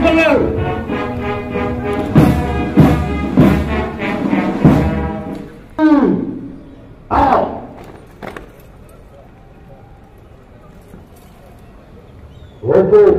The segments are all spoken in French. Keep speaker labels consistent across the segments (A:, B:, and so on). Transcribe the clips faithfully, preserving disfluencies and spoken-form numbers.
A: personnel. Ah. Repos.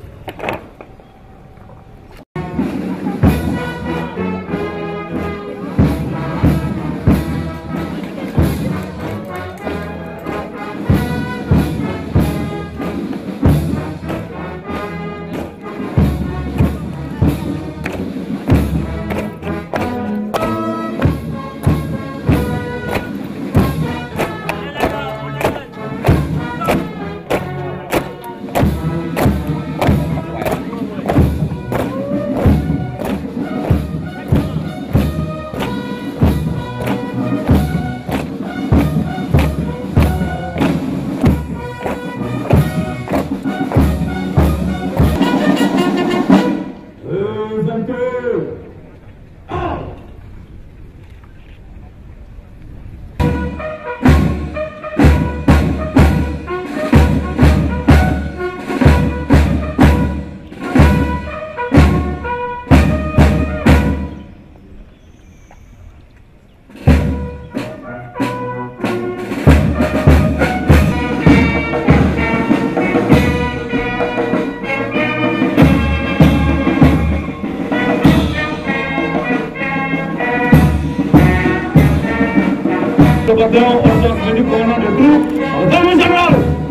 A: Observateur, ordonnance tenue pour le nom de tout, ordonnance générale.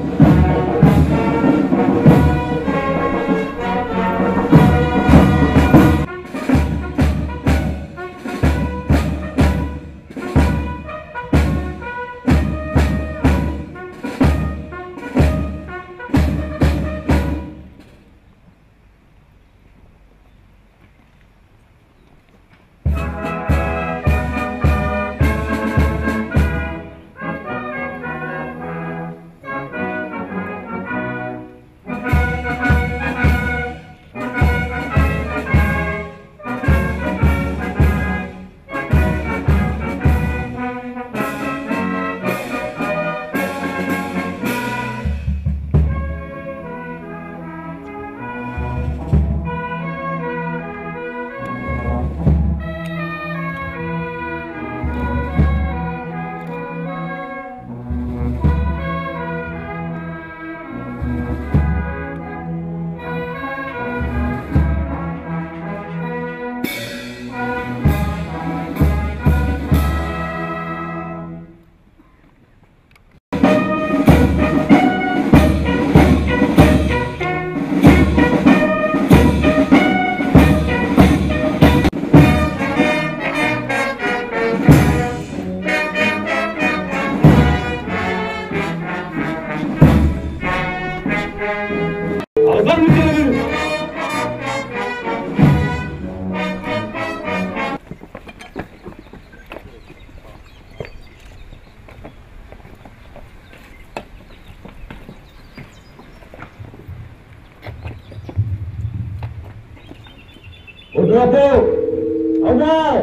A: Au drapeau, en bas.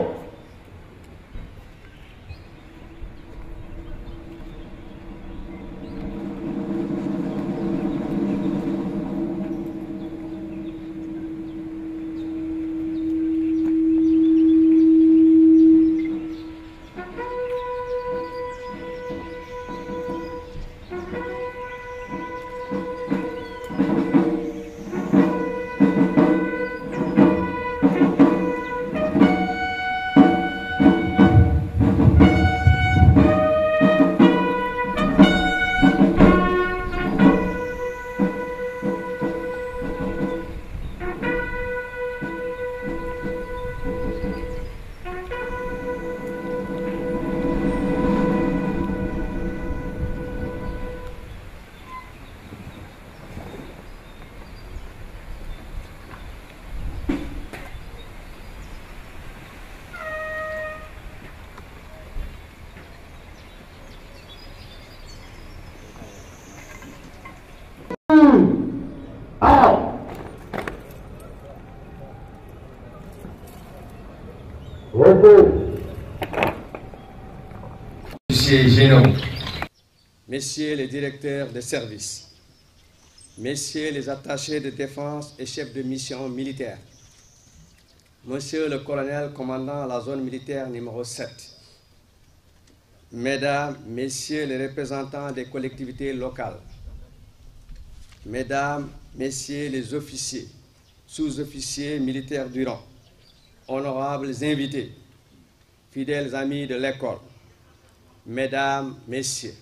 B: Messieurs généraux, messieurs les directeurs des services, messieurs les attachés de défense et chefs de mission militaire, monsieur le colonel commandant la zone militaire numéro sept, mesdames, messieurs les représentants des collectivités locales, mesdames, messieurs les officiers, sous-officiers militaires du rang, honorables invités, fidèles amis de l'école, mesdames, messieurs,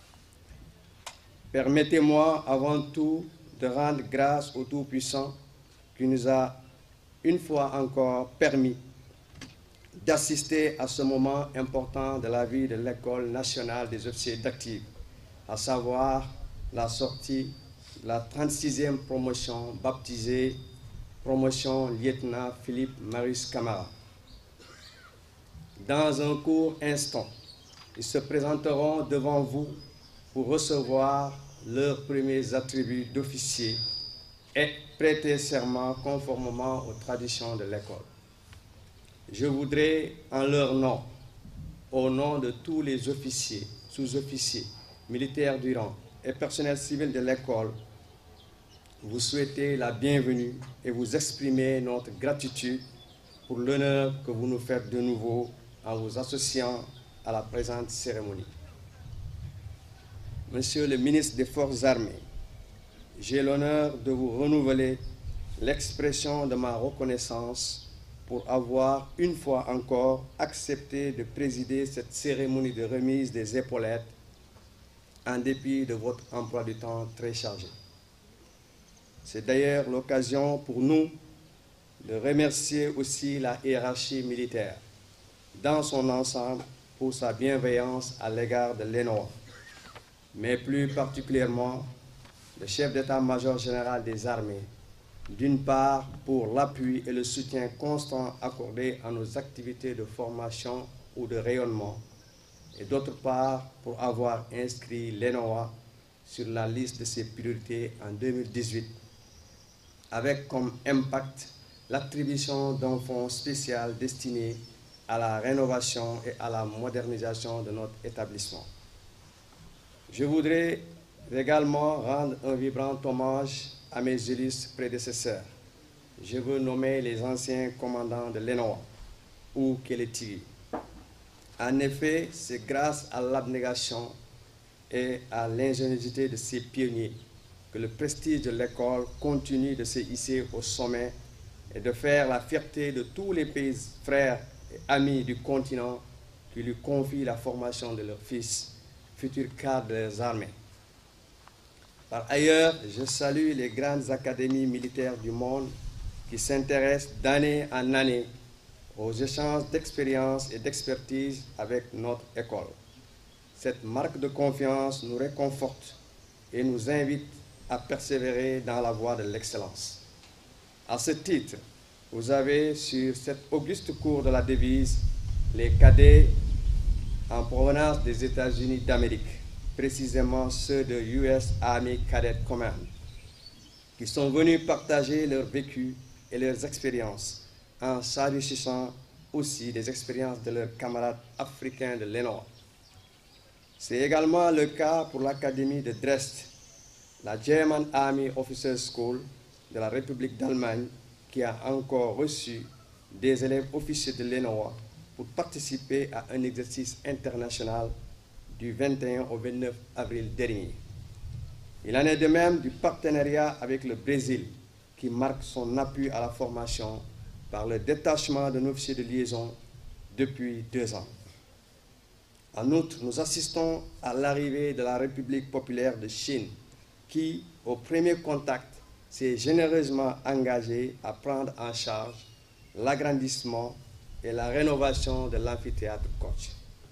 B: permettez-moi avant tout de rendre grâce au Tout-Puissant qui nous a une fois encore permis d'assister à ce moment important de la vie de l'École nationale des officiers d'active, à savoir la sortie de la trente-sixième promotion baptisée promotion lieutenant Philippe Marius Camara. Dans un court instant, ils se présenteront devant vous pour recevoir leurs premiers attributs d'officier et prêter serment conformément aux traditions de l'école. Je voudrais, en leur nom, au nom de tous les officiers, sous-officiers, militaires du rang et personnel civil de l'école, vous souhaiter la bienvenue et vous exprimer notre gratitude pour l'honneur que vous nous faites de nouveau en vous associant à la présente cérémonie. Monsieur le ministre des Forces armées, j'ai l'honneur de vous renouveler l'expression de ma reconnaissance pour avoir une fois encore accepté de présider cette cérémonie de remise des épaulettes en dépit de votre emploi du temps très chargé. C'est d'ailleurs l'occasion pour nous de remercier aussi la hiérarchie militaire dans son ensemble pour sa bienveillance à l'égard de l'E N O A, mais plus particulièrement le chef d'état-major général des armées, d'une part pour l'appui et le soutien constant accordé à nos activités de formation ou de rayonnement, et d'autre part pour avoir inscrit l'E N O A sur la liste de ses priorités en deux mille dix-huit, avec comme impact l'attribution d'un fonds spécial destiné à la rénovation et à la modernisation de notre établissement. Je voudrais également rendre un vibrant hommage à mes illustres prédécesseurs. Je veux nommer les anciens commandants de l'E N O A, ou Kélétiri. En effet, c'est grâce à l'abnégation et à l'ingéniosité de ces pionniers que le prestige de l'école continue de se hisser au sommet et de faire la fierté de tous les pays frères et amis du continent qui lui confient la formation de leurs fils, futurs cadres des armées. Par ailleurs, je salue les grandes académies militaires du monde qui s'intéressent d'année en année aux échanges d'expérience et d'expertise avec notre école. Cette marque de confiance nous réconforte et nous invite à persévérer dans la voie de l'excellence. À ce titre, vous avez sur cette auguste cour de la devise les cadets en provenance des États-Unis d'Amérique, précisément ceux de U S Army Cadet Command, qui sont venus partager leur vécu et leurs expériences en s'enrichissant aussi des expériences de leurs camarades africains de l'E N O A. C'est également le cas pour l'Académie de Dresde, la German Army Officers School de la République d'Allemagne, qui a encore reçu des élèves officiers de l'E N O A pour participer à un exercice international du vingt et un au vingt-neuf avril dernier. Il en est de même du partenariat avec le Brésil, qui marque son appui à la formation par le détachement d'un officier de liaison depuis deux ans. En outre, nous assistons à l'arrivée de la République populaire de Chine, qui, au premier contact, s'est généreusement engagée à prendre en charge l'agrandissement et la rénovation de l'amphithéâtre Koch.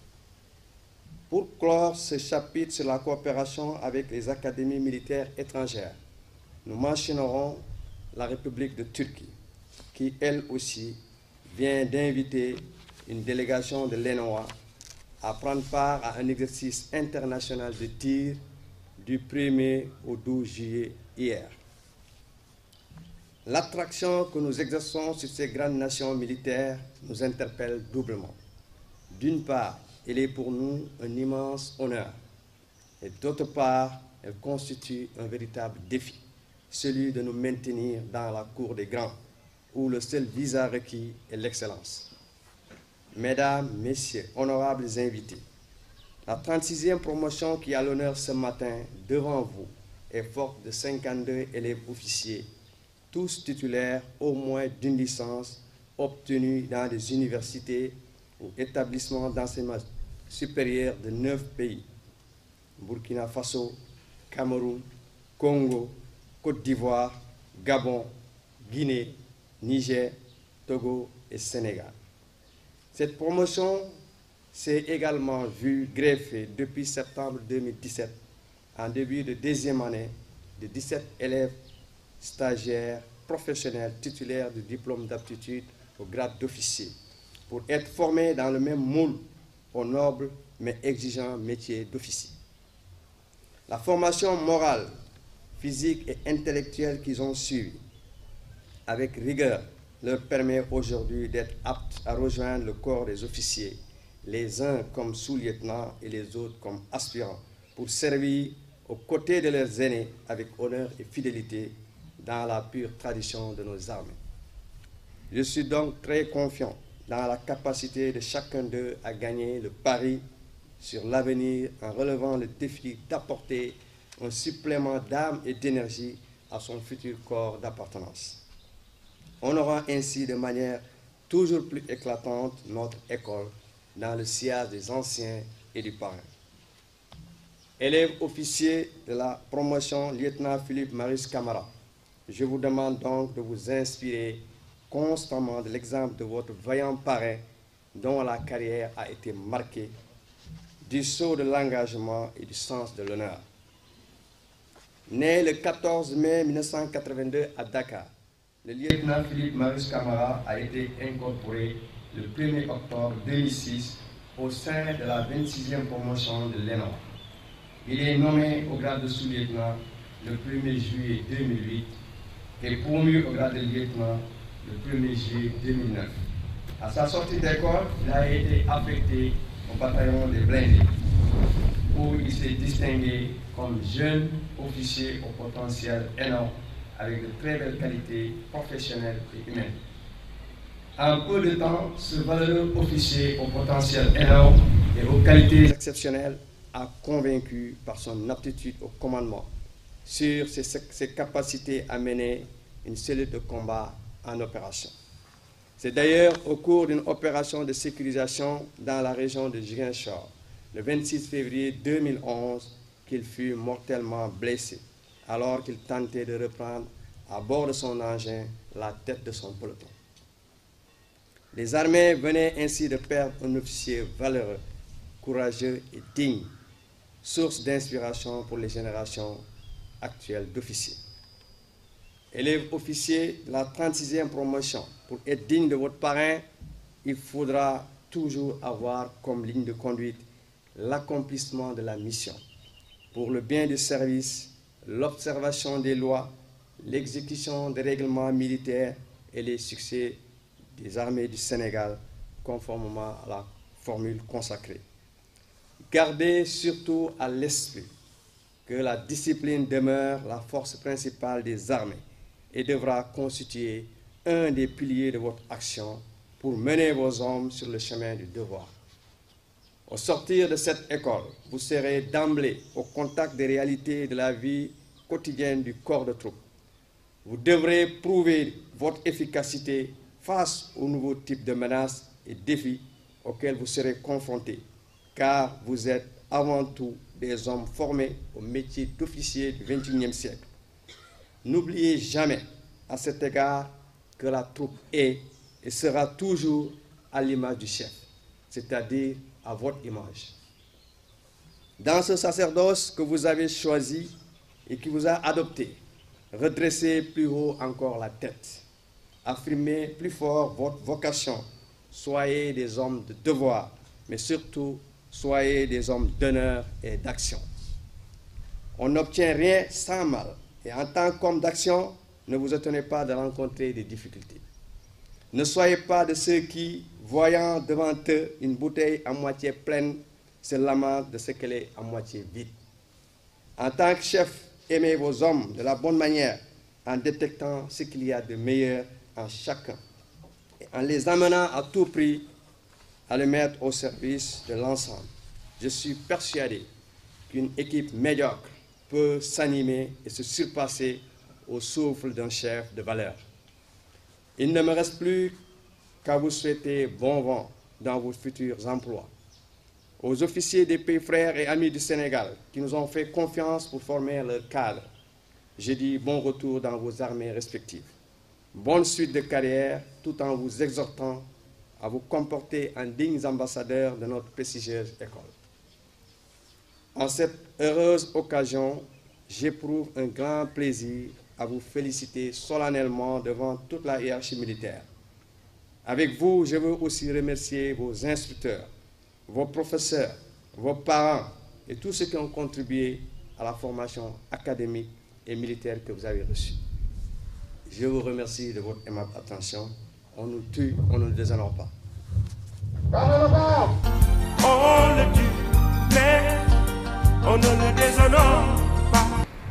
B: Pour clore ce chapitre sur la coopération avec les académies militaires étrangères, nous mentionnerons la République de Turquie, qui, elle aussi, vient d'inviter une délégation de l'E N O A à prendre part à un exercice international de tir du premier au douze juillet hier. L'attraction que nous exerçons sur ces grandes nations militaires nous interpelle doublement. D'une part, elle est pour nous un immense honneur, et d'autre part, elle constitue un véritable défi. celui de nous maintenir dans la cour des grands, où le seul visa requis est l'excellence. Mesdames, Messieurs, honorables invités, la trente-sixième promotion qui a l'honneur ce matin devant vous est forte de cinquante-deux élèves officiers, tous titulaires au moins d'une licence obtenue dans des universités ou établissements d'enseignement supérieur de neuf pays: Burkina Faso, Cameroun, Congo, Côte d'Ivoire, Gabon, Guinée, Niger, Togo et Sénégal. Cette promotion s'est également vue greffée depuis septembre deux mille dix-sept, en début de deuxième année, de dix-sept élèves stagiaires professionnels titulaires du diplôme d'aptitude au grade d'officier, pour être formés dans le même moule au noble mais exigeant métier d'officier. La formation morale, physique et intellectuelle qu'ils ont suivie avec rigueur leur permet aujourd'hui d'être aptes à rejoindre le corps des officiers, les uns comme sous-lieutenants et les autres comme aspirants, pour servir aux côtés de leurs aînés avec honneur et fidélité dans la pure tradition de nos armées. Je suis donc très confiant dans la capacité de chacun d'eux à gagner le pari sur l'avenir en relevant le défi d'apporter un supplément d'âme et d'énergie à son futur corps d'appartenance. Honorant ainsi de manière toujours plus éclatante notre école dans le sillage des anciens et du parrain. Élève officier de la promotion lieutenant Philippe Maurice Camara, je vous demande donc de vous inspirer constamment de l'exemple de votre vaillant parrain dont la carrière a été marquée du sceau de l'engagement et du sens de l'honneur. Né le quatorze mai mille neuf cent quatre-vingt-deux à Dakar, le lieutenant Philippe Maurice Camara a été incorporé le premier octobre deux mille six au sein de la vingt-sixième promotion de l'E N O. Il est nommé au grade de sous-lieutenant le premier juillet deux mille huit et promu au grade de lieutenant le premier juillet deux mille neuf. À sa sortie d'école, il a été affecté au bataillon des blindés, où il s'est distingué comme jeune officier au potentiel énorme, avec de très belles qualités professionnelles et humaines. En peu de temps, ce valeureux officier au potentiel énorme et aux qualités exceptionnelles a convaincu par son aptitude au commandement sur ses, ses capacités à mener une cellule de combat en opération. C'est d'ailleurs au cours d'une opération de sécurisation dans la région de Ziguinchor, le vingt-six février deux mille onze, qu'il fut mortellement blessé, alors qu'il tentait de reprendre à bord de son engin la tête de son peloton. Les armées venaient ainsi de perdre un officier valeureux, courageux et digne, source d'inspiration pour les générations actuelles d'officiers. Élèves officiers de la trente-sixième promotion, pour être digne de votre parrain, il faudra toujours avoir comme ligne de conduite l'accomplissement de la mission, pour le bien du service, l'observation des lois, l'exécution des règlements militaires et les succès des armées du Sénégal, conformément à la formule consacrée. Gardez surtout à l'esprit que la discipline demeure la force principale des armées et devra constituer un des piliers de votre action pour mener vos hommes sur le chemin du devoir. Au sortir de cette école, vous serez d'emblée au contact des réalités de la vie quotidienne du corps de troupe. Vous devrez prouver votre efficacité face aux nouveaux types de menaces et défis auxquels vous serez confrontés, car vous êtes avant tout des hommes formés au métier d'officier du vingt et unième siècle. N'oubliez jamais à cet égard que la troupe est et sera toujours à l'image du chef, c'est-à-dire à votre image. Dans ce sacerdoce que vous avez choisi et qui vous a adopté, redressez plus haut encore la tête, affirmez plus fort votre vocation, soyez des hommes de devoir, mais surtout soyez des hommes d'honneur et d'action. On n'obtient rien sans mal, et en tant qu'homme d'action, ne vous étonnez pas de rencontrer des difficultés. Ne soyez pas de ceux qui, voyant devant eux une bouteille à moitié pleine, se lamentent de ce qu'elle est à moitié vide. En tant que chef, aimez vos hommes de la bonne manière, en détectant ce qu'il y a de meilleur en chacun et en les amenant à tout prix à le mettre au service de l'ensemble. Je suis persuadé qu'une équipe médiocre peut s'animer et se surpasser au souffle d'un chef de valeur. Il ne me reste plus qu'à vous souhaiter bon vent dans vos futurs emplois. Aux officiers des pays frères et amis du Sénégal qui nous ont fait confiance pour former leur cadre, je dis bon retour dans vos armées respectives. Bonne suite de carrière, tout en vous exhortant à vous comporter en dignes ambassadeurs de notre prestigieuse école. En cette heureuse occasion, j'éprouve un grand plaisir à vous féliciter solennellement devant toute la hiérarchie militaire. Avec vous, je veux aussi remercier vos instructeurs, vos professeurs, vos parents et tous ceux qui ont contribué à la formation académique et militaire que vous avez reçue. Je vous remercie de votre aimable attention. On nous tue, on ne nous déshonore pas.
C: On le tue, mais on ne le déshonore pas.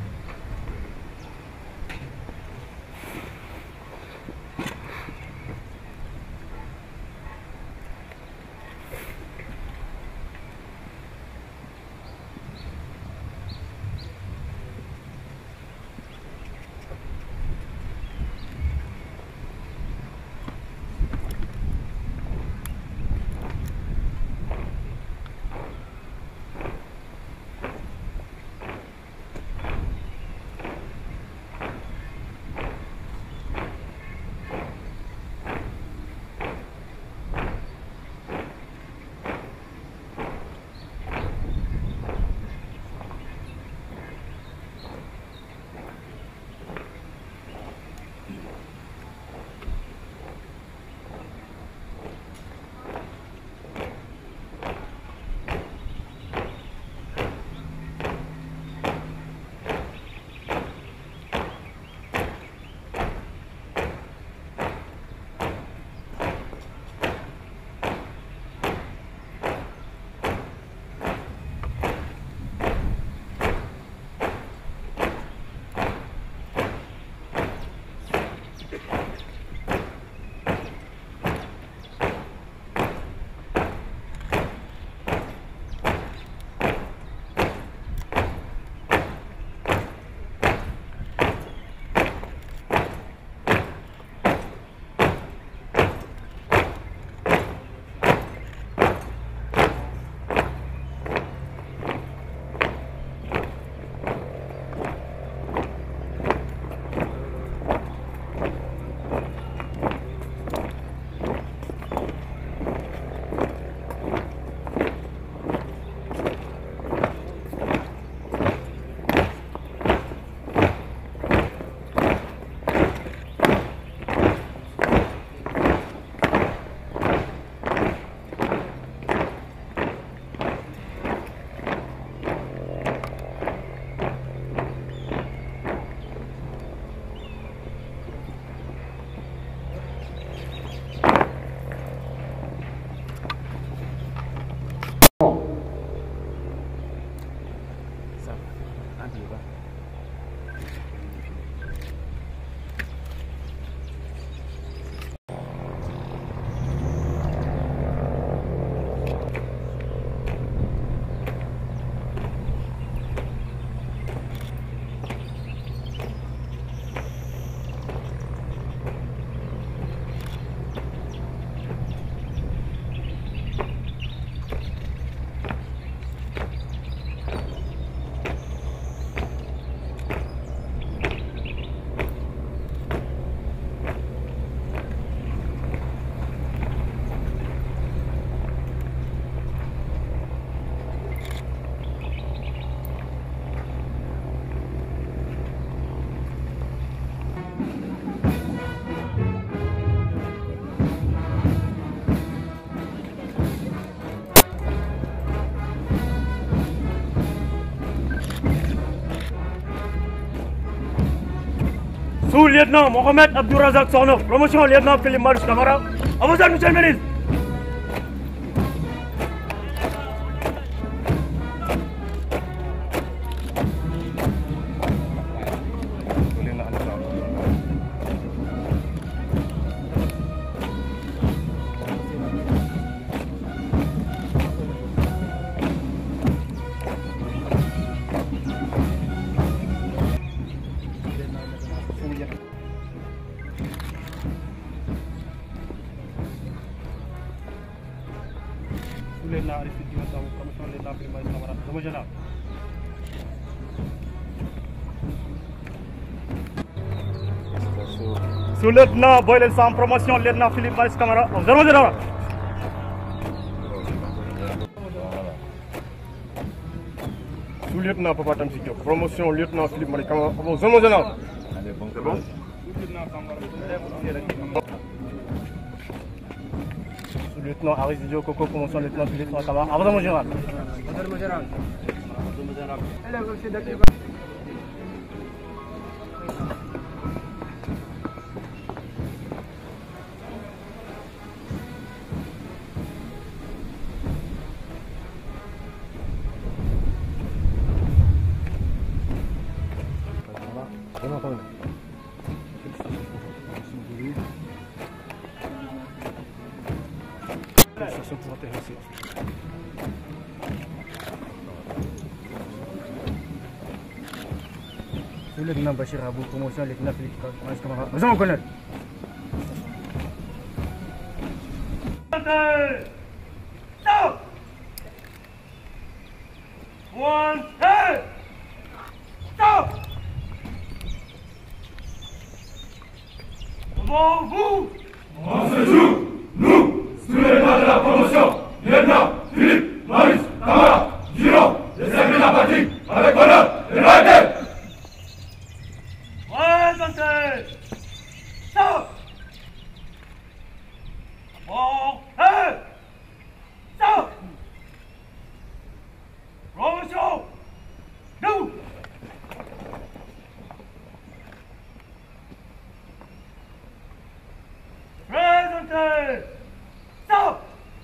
D: Sous-lieutenant Mohamed Abdourazak Sornof, promotion lieutenant Philippe Marius Camara. À vos ordres, monsieur le ministre. Sous-lieutenant Aristide Diouf, commission lieutenant Philippe Maurice Camara, Romo général. Sous-lieutenant Boyle Sam, promotion lieutenant Philippe Maurice Camara, Romo général. Sous-lieutenant Papa Tamsi Diop, promotion lieutenant Philippe Maurice Camara, Romo général. C'est bon? Lieutenant Aristide Diouf, Coco, promotion lieutenant Philippe Maurice Camara, Romo général. Romo général. Pour intéresser. Sous-lieutenant Bachir Abou, promotion lieutenant Philippe Maurice Camara, besoin de connaître. Stop! One, two! Stop! Devant vous!
A: On se joue, nous, sous-lieutenant de la promotion, lieutenant Philippe Maurice Camara, Giron, de servir la patrie avec honneur et loyauté.
D: Présentez! Stop! Bon, hey! Stop! Promotion! Nous! Présentez! Stop!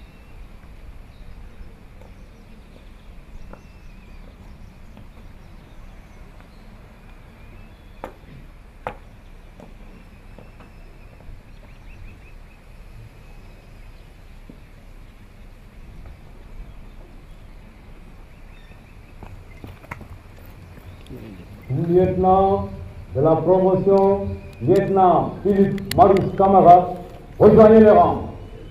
A: Lieutenant de la promotion, lieutenant Philippe Maurice Camara, rejoignez les rangs.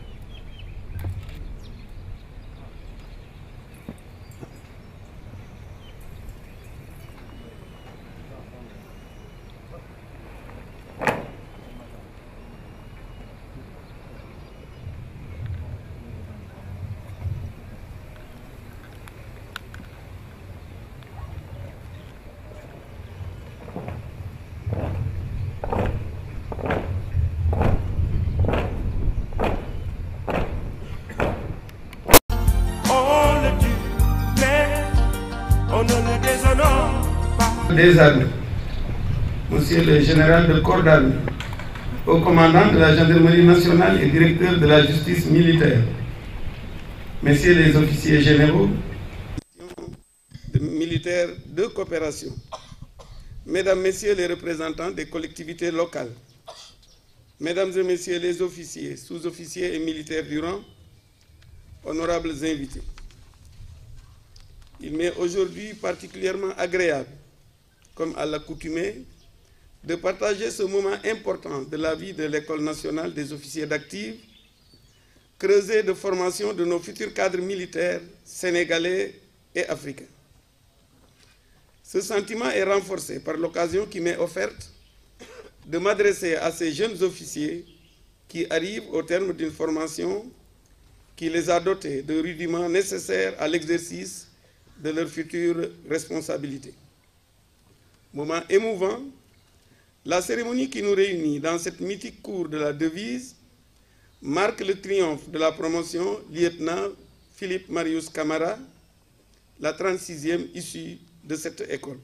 E: Des armées, Monsieur le général de corps d'armée, au commandant de la gendarmerie nationale et directeur de la justice militaire, Messieurs les officiers généraux, militaires de coopération, Mesdames, Messieurs les représentants des collectivités locales, Mesdames et Messieurs les officiers, sous-officiers et militaires du rang, honorables invités. Il m'est aujourd'hui particulièrement agréable, comme à l'accoutumée, de partager ce moment important de la vie de l'École nationale des officiers d'active, creusée de formation de nos futurs cadres militaires sénégalais et africains. Ce sentiment est renforcé par l'occasion qui m'est offerte de m'adresser à ces jeunes officiers qui arrivent au terme d'une formation qui les a dotés de rudiments nécessaires à l'exercice de leurs futures responsabilités. Moment émouvant, la cérémonie qui nous réunit dans cette mythique cour de la devise marque le triomphe de la promotion lieutenant Philippe Maurice Camara, la trente-sixième issue de cette école.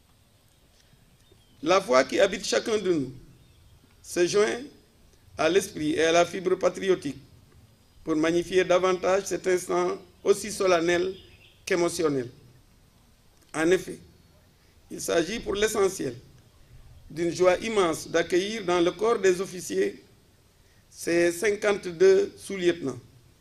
E: La foi qui habite chacun de nous se joint à l'esprit et à la fibre patriotique pour magnifier davantage cet instant aussi solennel qu'émotionnel. En effet, il s'agit pour l'essentiel d'une joie immense d'accueillir dans le corps des officiers ces cinquante-deux sous-lieutenants.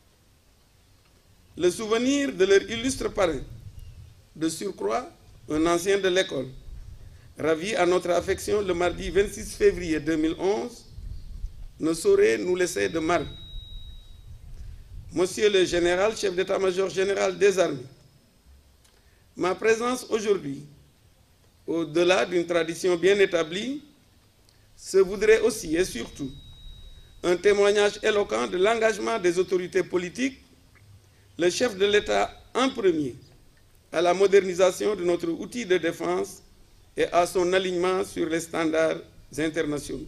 E: Le souvenir de leur illustre parrain, de surcroît un ancien de l'école, ravi à notre affection le mardi vingt-six février deux mille onze, ne saurait nous laisser de marbre. Monsieur le général, chef d'état-major général des armées, ma présence aujourd'hui, au-delà d'une tradition bien établie, se voudrait aussi et surtout un témoignage éloquent de l'engagement des autorités politiques, le chef de l'État en premier, à la modernisation de notre outil de défense et à son alignement sur les standards internationaux.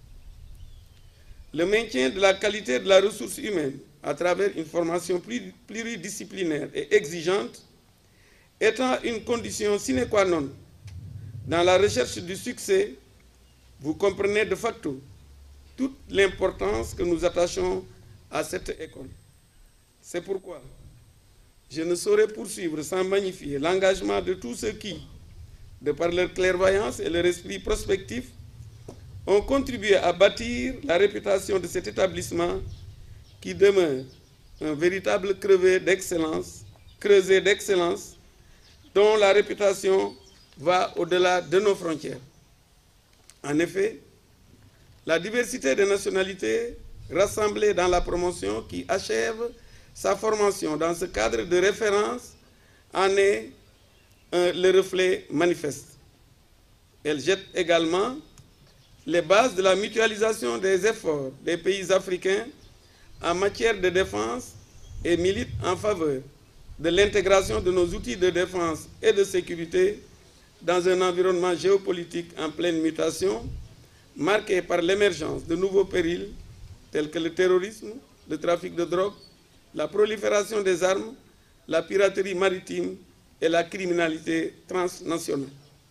E: Le maintien de la qualité de la ressource humaine à travers une formation pluridisciplinaire et exigeante étant une condition sine qua non dans la recherche du succès, vous comprenez de facto toute l'importance que nous attachons à cette école. C'est pourquoi je ne saurais poursuivre sans magnifier l'engagement de tous ceux qui, de par leur clairvoyance et leur esprit prospectif, ont contribué à bâtir la réputation de cet établissement qui demeure un véritable creuset d'excellence, creuset d'excellence dont la réputation va au-delà de nos frontières. En effet, la diversité des nationalités rassemblées dans la promotion qui achève sa formation dans ce cadre de référence en est un, le reflet manifeste. Elle jette également les bases de la mutualisation des efforts des pays africains en matière de défense et milite en faveur de l'intégration de nos outils de défense et de sécurité dans un environnement géopolitique en pleine mutation, marqué par l'émergence de nouveaux périls tels que le terrorisme, le trafic de drogue, la prolifération des armes, la piraterie maritime et la criminalité transnationale.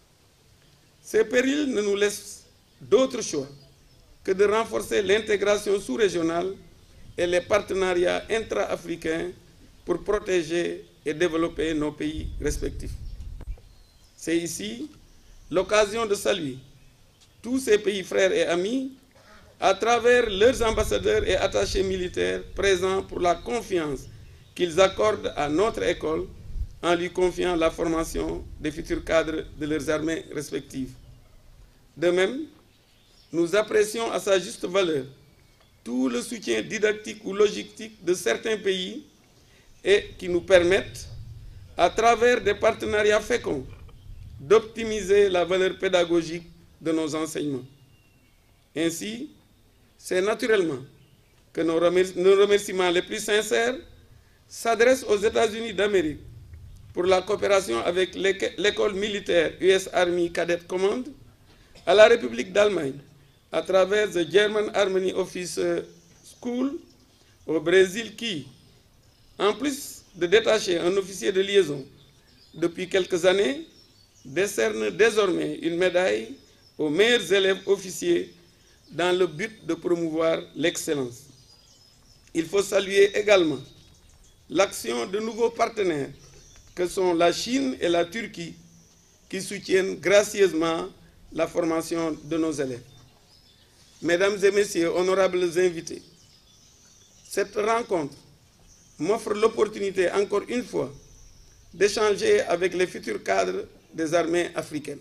E: Ces périls ne nous laissent d'autre choix que de renforcer l'intégration sous-régionale et les partenariats intra-africains pour protéger et développer nos pays respectifs. C'est ici l'occasion de saluer tous ces pays frères et amis à travers leurs ambassadeurs et attachés militaires présents pour la confiance qu'ils accordent à notre école en lui confiant la formation des futurs cadres de leurs armées respectives. De même, nous apprécions à sa juste valeur tout le soutien didactique ou logistique de certains pays et qui nous permettent, à travers des partenariats féconds, d'optimiser la valeur pédagogique de nos enseignements. Ainsi, c'est naturellement que nos remerciements les plus sincères s'adressent aux États-Unis d'Amérique pour la coopération avec l'école militaire U S Army Cadet Command, à la République d'Allemagne à travers the German Army Officer School, au Brésil qui, en plus de détacher un officier de liaison depuis quelques années, décerne désormais une médaille aux meilleurs élèves officiers dans le but de promouvoir l'excellence. Il faut saluer également l'action de nouveaux partenaires que sont la Chine et la Turquie qui soutiennent gracieusement la formation de nos élèves. Mesdames et messieurs, honorables invités, cette rencontre m'offre l'opportunité encore une fois d'échanger avec les futurs cadres des armées africaines.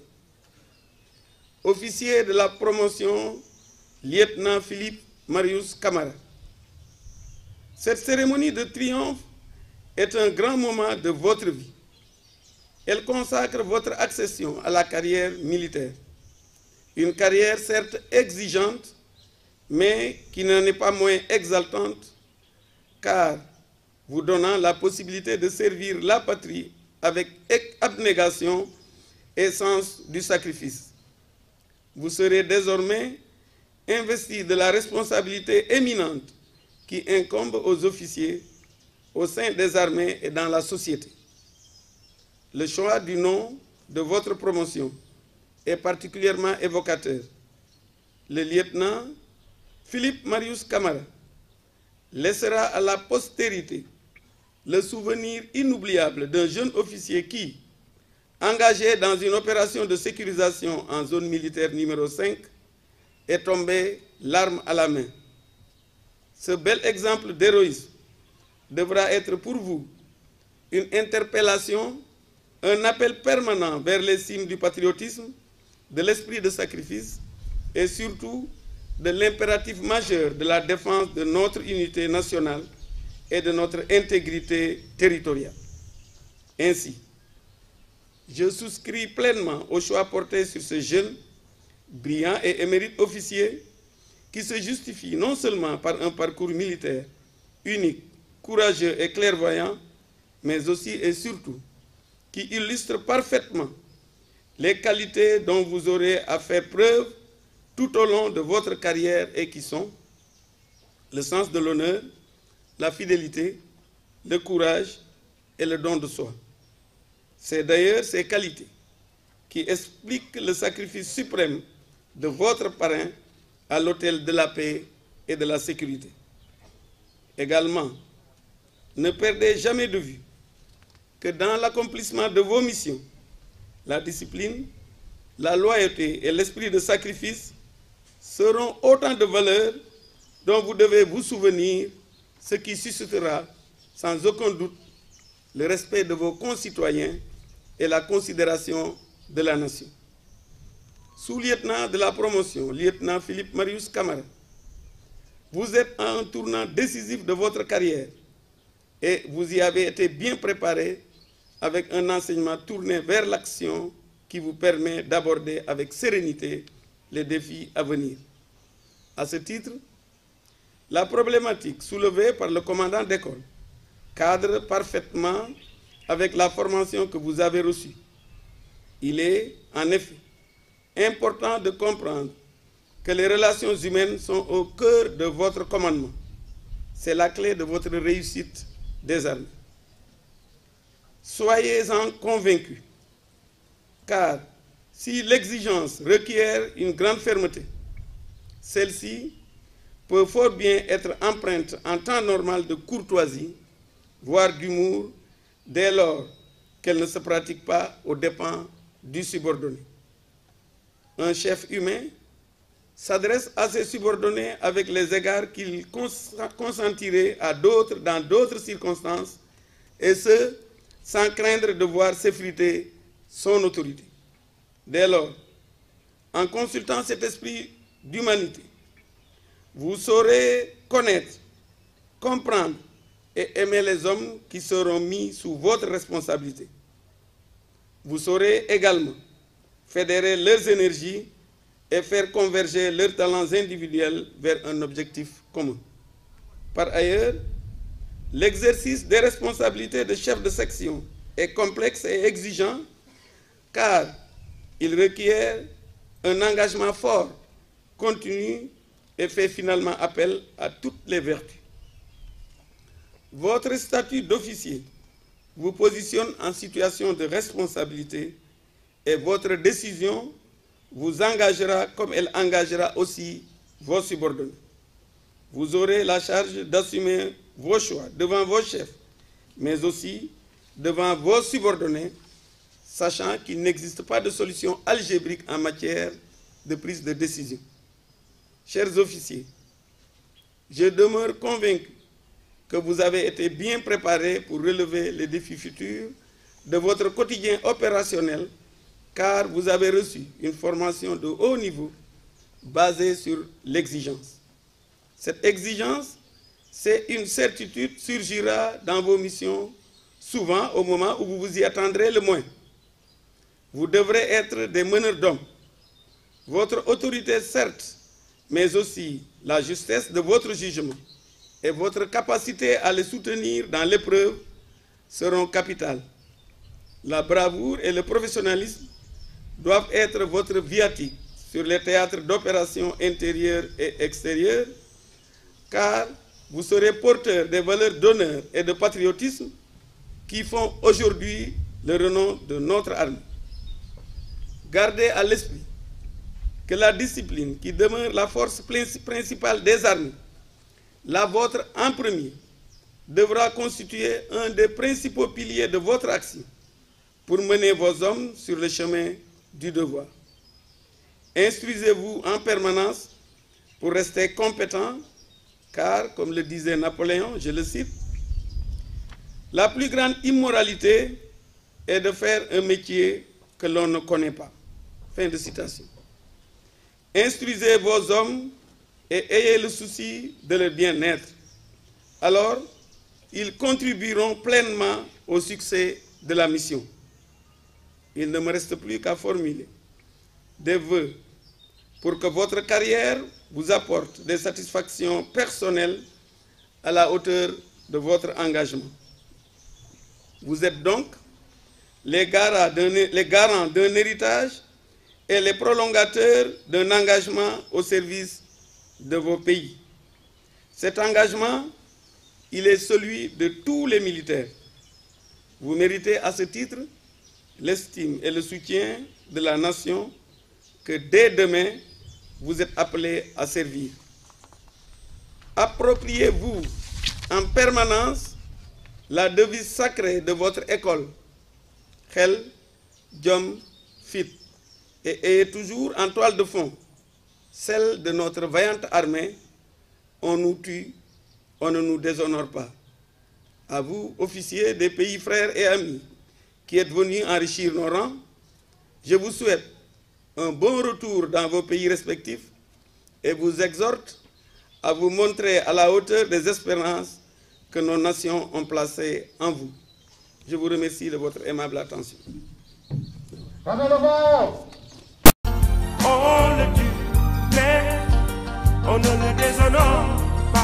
E: Officier de la promotion, lieutenant Philippe Marius Camara. Cette cérémonie de triomphe est un grand moment de votre vie. Elle consacre votre accession à la carrière militaire. Une carrière certes exigeante, mais qui n'en est pas moins exaltante, car vous donnant la possibilité de servir la patrie avec abnégation et sens du sacrifice. Vous serez désormais investi de la responsabilité éminente qui incombe aux officiers au sein des armées et dans la société. Le choix du nom de votre promotion est particulièrement évocateur. Le lieutenant Philippe Marius Camara laissera à la postérité le souvenir inoubliable d'un jeune officier qui, engagé dans une opération de sécurisation en zone militaire numéro cinq, est tombé l'arme à la main. Ce bel exemple d'héroïsme devra être pour vous une interpellation, un appel permanent vers les cimes du patriotisme, de l'esprit de sacrifice et surtout de l'impératif majeur de la défense de notre unité nationale et de notre intégrité territoriale. Ainsi, je souscris pleinement au choix porté sur ce jeune, brillant et émérite officier qui se justifie non seulement par un parcours militaire unique, courageux et clairvoyant, mais aussi et surtout qui illustre parfaitement les qualités dont vous aurez à faire preuve tout au long de votre carrière et qui sont le sens de l'honneur, la fidélité, le courage et le don de soi. C'est d'ailleurs ces qualités qui expliquent le sacrifice suprême de votre parrain à l'autel de la paix et de la sécurité. Également, ne perdez jamais de vue que dans l'accomplissement de vos missions, la discipline, la loyauté et l'esprit de sacrifice seront autant de valeurs dont vous devez vous souvenir, ce qui suscitera sans aucun doute le respect de vos concitoyens et la considération de la nation. Sous-lieutenant de la promotion, lieutenant Philippe Marius Camara, vous êtes à un tournant décisif de votre carrière et vous y avez été bien préparé avec un enseignement tourné vers l'action qui vous permet d'aborder avec sérénité les défis à venir. À ce titre, la problématique soulevée par le commandant d'école cadre parfaitement avec la formation que vous avez reçue. Il est, en effet, important de comprendre que les relations humaines sont au cœur de votre commandement. C'est la clé de votre réussite des armées. Soyez-en convaincus, car si l'exigence requiert une grande fermeté, celle-ci peut fort bien être empreinte en temps normal de courtoisie, voire d'humour, dès lors qu'elle ne se pratique pas aux dépens du subordonné. Un chef humain s'adresse à ses subordonnés avec les égards qu'il consentirait à d'autres dans d'autres circonstances, et ce, sans craindre de voir s'effriter son autorité. Dès lors, en consultant cet esprit d'humanité, vous saurez connaître, comprendre et aimer les hommes qui seront mis sous votre responsabilité. Vous saurez également fédérer leurs énergies et faire converger leurs talents individuels vers un objectif commun. Par ailleurs, l'exercice des responsabilités de chef de section est complexe et exigeant car il requiert un engagement fort, continu et fait finalement appel à toutes les vertus. Votre statut d'officier vous positionne en situation de responsabilité et votre décision vous engagera comme elle engagera aussi vos subordonnés. Vous aurez la charge d'assumer vos choix devant vos chefs, mais aussi devant vos subordonnés, sachant qu'il n'existe pas de solution algébrique en matière de prise de décision. Chers officiers, je demeure convaincu que vous avez été bien préparés pour relever les défis futurs de votre quotidien opérationnel, car vous avez reçu une formation de haut niveau basée sur l'exigence. Cette exigence, c'est une certitude, surgira dans vos missions, souvent au moment où vous vous y attendrez le moins. Vous devrez être des meneurs d'hommes. Votre autorité, certes, mais aussi la justesse de votre jugement et votre capacité à les soutenir dans l'épreuve seront capitales. La bravoure et le professionnalisme doivent être votre viatique sur les théâtres d'opérations intérieures et extérieures, car vous serez porteur des valeurs d'honneur et de patriotisme qui font aujourd'hui le renom de notre armée. Gardez à l'esprit que la discipline qui demeure la force principale des armées, la vôtre en premier, devra constituer un des principaux piliers de votre action pour mener vos hommes sur le chemin du devoir. Instruisez-vous en permanence pour rester compétent, car, comme le disait Napoléon, je le cite, « La plus grande immoralité est de faire un métier que l'on ne connaît pas. » Fin de citation. Instruisez vos hommes et ayez le souci de leur bien-être. Alors, ils contribueront pleinement au succès de la mission. Il ne me reste plus qu'à formuler des vœux pour que votre carrière vous apporte des satisfactions personnelles à la hauteur de votre engagement. Vous êtes donc les garants d'un, les garants d'un héritage et les prolongateurs d'un engagement au service de vos pays. Cet engagement, il est celui de tous les militaires. Vous méritez à ce titre l'estime et le soutien de la nation que dès demain, vous êtes appelés à servir. Appropriez-vous en permanence la devise sacrée de votre école, Xel, Jom, Fit, et ayez toujours en toile de fond celle de notre vaillante armée. On nous tue, on ne nous déshonore pas. À vous, officiers des pays frères et amis, qui êtes venus enrichir nos rangs, je vous souhaite un bon retour dans vos pays respectifs et vous exhorte à vous montrer à la hauteur des espérances que nos nations ont placées en vous. Je vous remercie de votre aimable attention.
C: On le tue, mais on ne le déshonore pas.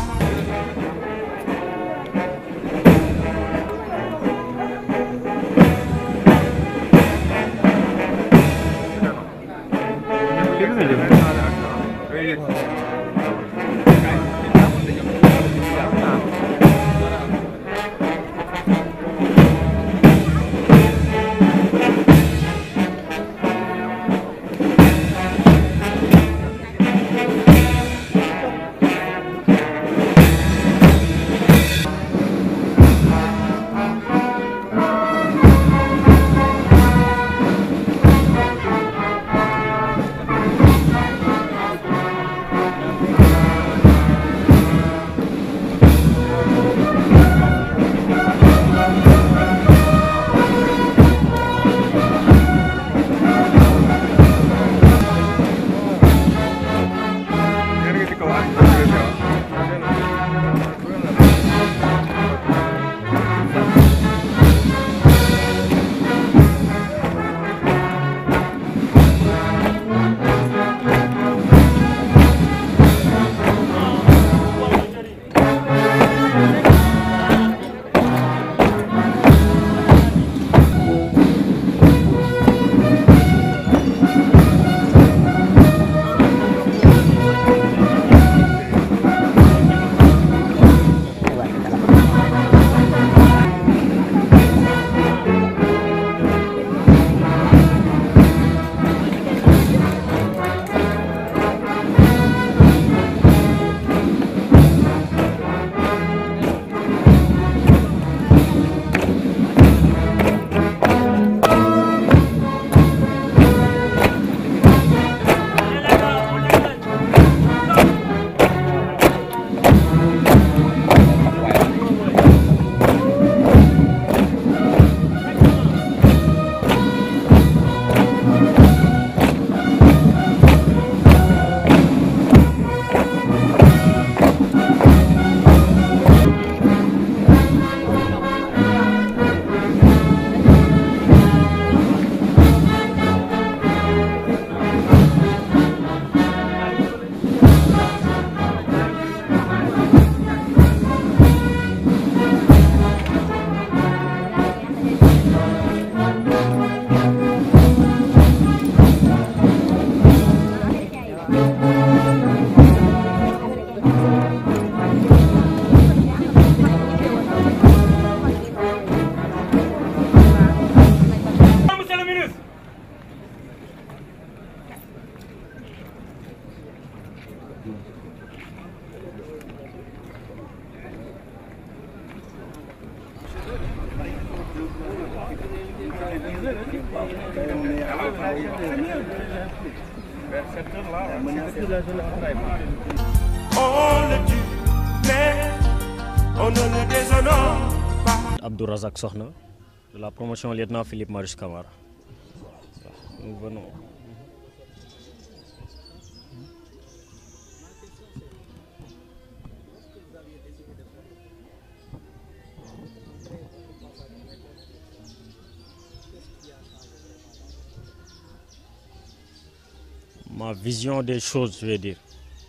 C: On le tue, mais on ne le déshonore pas.
D: Abdou Razak Sokhna, de la promotion lieutenant Philippe Marius Camara. Nous venons.
F: ma vision des choses, je vais dire.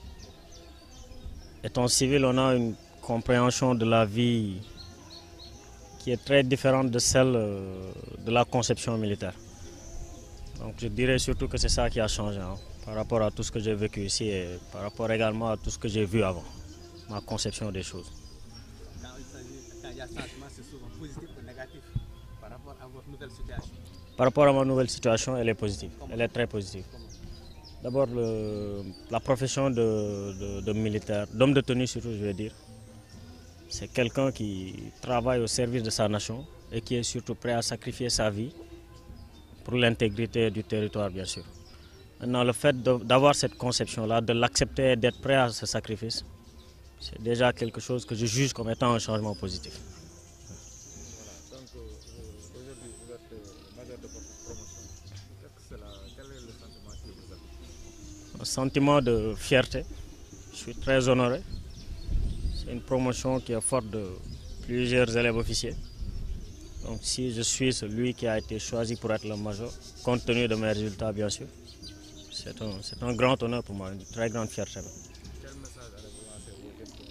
F: Étant civil, on a une compréhension de la vie qui est très différente de celle de la conception militaire. Donc je dirais surtout que c'est ça qui a changé hein, par rapport à tout ce que j'ai vécu ici et par rapport également à tout ce que j'ai vu avant, ma conception des choses.
G: Quand il s'agit, quand il y a changement, c'est souvent positif ou négatif par rapport à votre nouvelle situation?
F: Par rapport à ma nouvelle situation, elle est positive, elle est très positive. D'abord, la profession de, de, de militaire, d'homme de tenue surtout, je vais dire, c'est quelqu'un qui travaille au service de sa nation et qui est surtout prêt à sacrifier sa vie pour l'intégrité du territoire, bien sûr. Maintenant, le fait d'avoir cette conception-là, de l'accepter et d'être prêt à ce sacrifice, c'est déjà quelque chose que je juge comme étant un changement positif.
G: Voilà, donc aujourd'hui vous êtes major de votre promotion. Qu'est-ce que cela, quel est le sentiment que vous avez?
F: Un sentiment de fierté. Je suis très honoré. C'est une promotion qui est forte de plusieurs élèves officiers. Donc si je suis celui qui a été choisi pour être le major, compte tenu de mes résultats bien sûr, c'est un, c'est un grand honneur pour moi, une très grande fierté.
G: Quel message allez-vous lancer aux jeunes pour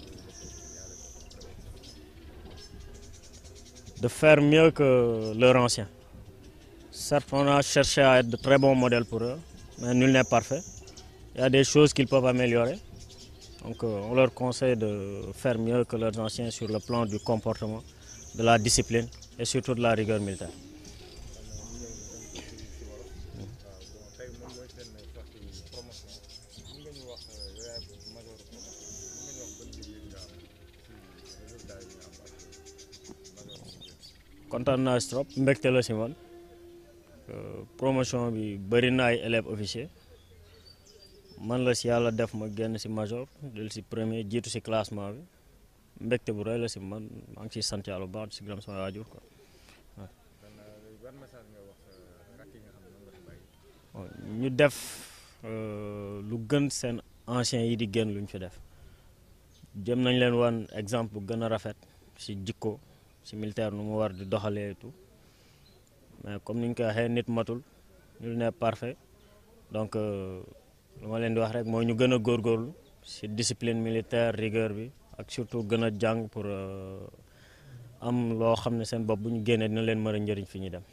G: le
F: De faire mieux que leurs anciens. Certes, on a cherché à être de très bons modèles pour eux, mais nul n'est parfait. Il y a des choses qu'ils peuvent améliorer. Donc on leur conseille de faire mieux que leurs anciens sur le plan du comportement, de la discipline et surtout de la rigueur militaire. Kontaan naa si trop mbégte la si man promotion bi bëri na ay élèves officiers man la si yàlla def ma génn si major del si premier jiitu si classement bi mbégte bu rëy la si man maa ngi siy sant yàlla bu baax si gërëm sama waajur quoi. ñu def lu gën seen anciens yi di génn lu ñu fi def jëm nañ leen wan exemple bu gën a rafet si jikko si militaire nu mu war di doxalee tout mais comme ni ñu koy waxee nit matul nul n'est parfait donc lu ma leen di wax rek mooy ñu gën a góorgóorlu si discipline militaire rigueur bi ak surtout gën a jàng pour am loo xam ne seen bopp bu ñu génnee dina leen mën a njëriñ fi ñuy dem.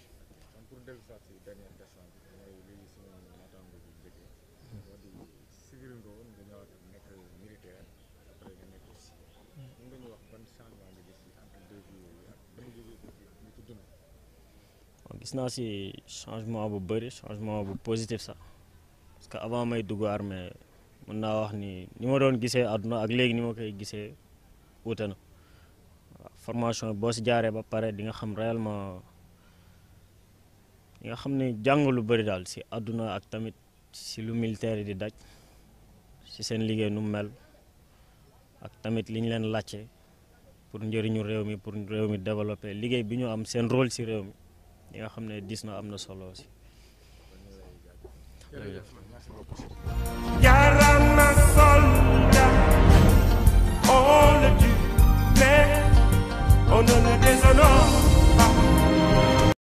F: gis naa si changement bu bëri changement bu positif sax parce que avant may dugg armée mën naa wax ni ni ma doon gisee àdduna ak léegi ni ma koy gisee wuute na waaw formation boo si jaaree ba pare di nga xam réellement di nga xam ne jàng lu bëri daal si àdduna ak tamit si lu militaire yi di daj si seen liggéey nu mu mel ak tamit li ñu leen laajte pour njëriñu réew mi pour réew mi développer liggéey bi ñu am seen rôle si réew mi yi nga xam ne dis na am na solo aussi.